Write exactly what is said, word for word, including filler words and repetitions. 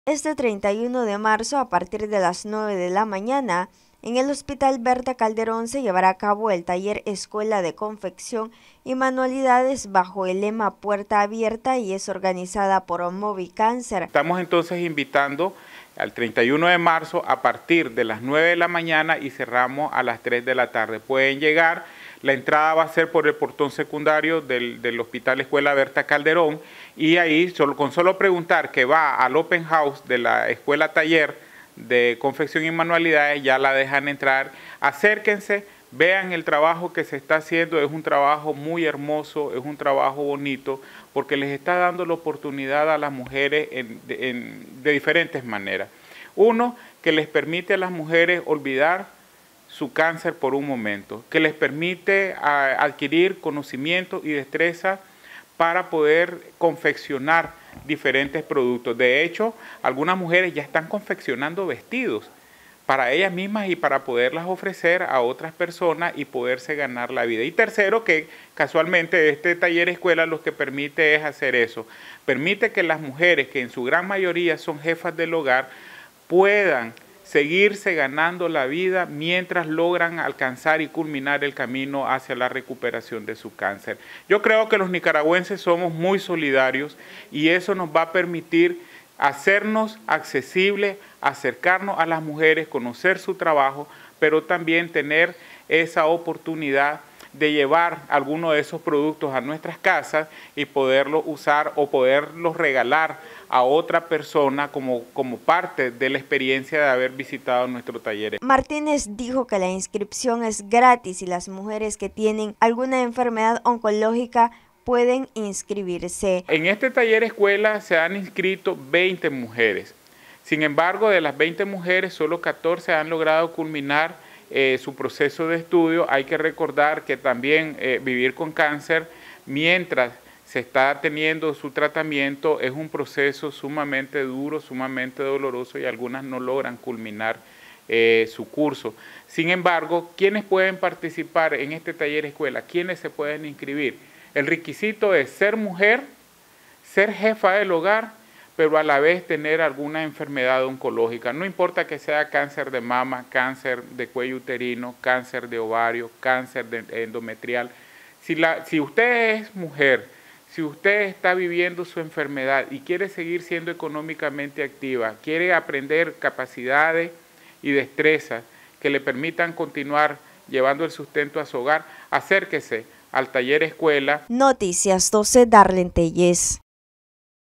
Este treinta y uno de marzo, a partir de las nueve de la mañana, en el Hospital Berta Calderón se llevará a cabo el taller Escuela de Confección y Manualidades bajo el lema Puerta Abierta y es organizada por Movicáncer. Estamos entonces invitando al treinta y uno de marzo a partir de las nueve de la mañana y cerramos a las tres de la tarde. Pueden llegar, la entrada va a ser por el portón secundario del, del Hospital Escuela Berta Calderón y ahí solo, con solo preguntar que va al Open House de la Escuela Taller de Confección y Manualidades ya la dejan entrar. Acérquense, vean el trabajo que se está haciendo, es un trabajo muy hermoso, es un trabajo bonito, porque les está dando la oportunidad a las mujeres en, en, de diferentes maneras. Uno, que les permite a las mujeres olvidar su cáncer por un momento, que les permite a, adquirir conocimiento y destreza para poder confeccionar diferentes productos. De hecho, algunas mujeres ya están confeccionando vestidos para ellas mismas y para poderlas ofrecer a otras personas y poderse ganar la vida. Y tercero, que casualmente este taller escuela lo que permite es hacer eso. Permite que las mujeres, que en su gran mayoría son jefas del hogar, puedan seguirse ganando la vida mientras logran alcanzar y culminar el camino hacia la recuperación de su cáncer. Yo creo que los nicaragüenses somos muy solidarios y eso nos va a permitir hacernos accesibles, acercarnos a las mujeres, conocer su trabajo, pero también tener esa oportunidad de llevar algunos de esos productos a nuestras casas y poderlos usar o poderlos regalar a otra persona como, como parte de la experiencia de haber visitado nuestro taller. Martínez dijo que la inscripción es gratis y las mujeres que tienen alguna enfermedad oncológica pueden inscribirse. En este taller escuela se han inscrito veinte mujeres. Sin embargo, de las veinte mujeres, solo catorce han logrado culminar eh, su proceso de estudio. Hay que recordar que también eh, vivir con cáncer mientras se está teniendo su tratamiento es un proceso sumamente duro, sumamente doloroso y algunas no logran culminar eh, su curso. Sin embargo, ¿quiénes pueden participar en este taller escuela? ¿Quiénes se pueden inscribir? El requisito es ser mujer, ser jefa del hogar, pero a la vez tener alguna enfermedad oncológica. No importa que sea cáncer de mama, cáncer de cuello uterino, cáncer de ovario, cáncer de endometrial. Si, la, si usted es mujer, si usted está viviendo su enfermedad y quiere seguir siendo económicamente activa, quiere aprender capacidades y destrezas que le permitan continuar llevando el sustento a su hogar, acérquese al taller escuela. Noticias doce, Darlene Tellez.